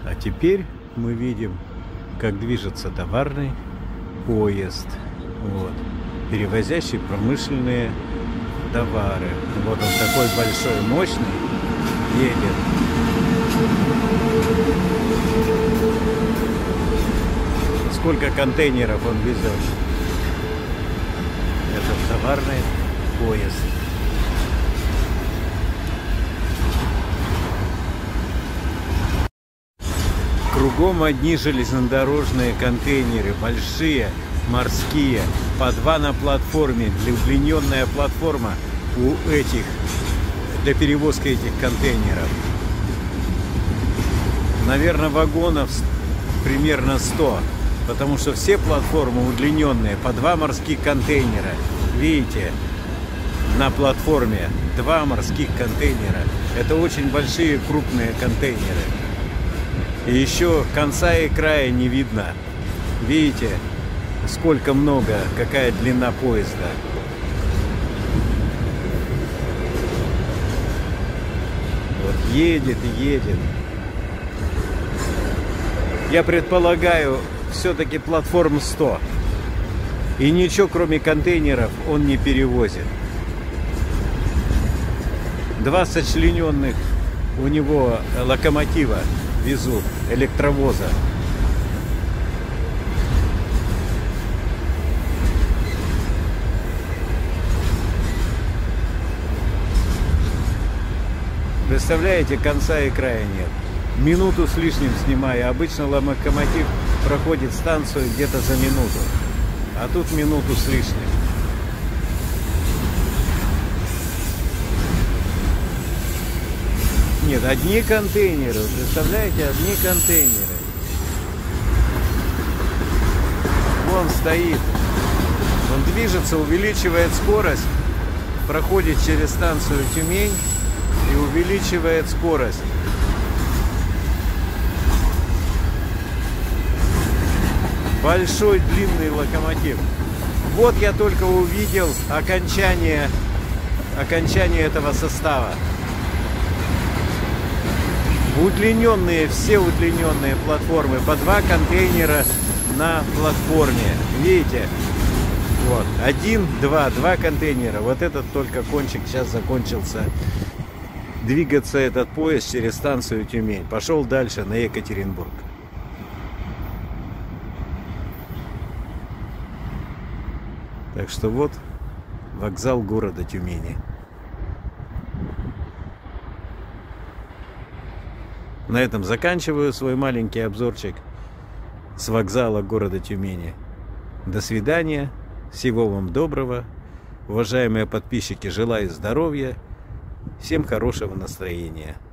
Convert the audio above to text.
А теперь мы видим, как движется товарный поезд, вот, перевозящий промышленные товары. Вот он такой большой, мощный, едет. Сколько контейнеров он везет. Это товарный поезд. Кругом одни железнодорожные контейнеры, большие, морские, по два на платформе, удлиненная платформа у этих, для перевозки этих контейнеров. Наверное, вагонов примерно 100, потому что все платформы удлиненные, по два морских контейнера. Видите, на платформе два морских контейнера. Это очень большие, крупные контейнеры. И еще конца и края не видно. Видите, сколько много, какая длина поезда. Вот едет и едет. Я предполагаю, все-таки платформ 100. И ничего, кроме контейнеров, он не перевозит. Два сочлененных у него локомотива везут, электровоза. Представляете, конца и края нет. Минуту с лишним снимаю. Обычно локомотив проходит станцию где-то за минуту. А тут минуту с лишним. Нет, одни контейнеры. Представляете, одни контейнеры. Вон стоит. Он движется, увеличивает скорость. Проходит через станцию Тюмень и увеличивает скорость. Большой длинный локомотив. Вот я только увидел окончание этого состава. Удлиненные, все удлиненные платформы, по два контейнера на платформе. Видите? Вот, два контейнера. Вот этот только кончик сейчас закончился. Двигаться этот поезд через станцию Тюмень. Пошел дальше на Екатеринбург. Так что вот вокзал города Тюмени. На этом заканчиваю свой маленький обзорчик с вокзала города Тюмени. До свидания. Всего вам доброго. Уважаемые подписчики, желаю здоровья. Всем хорошего настроения.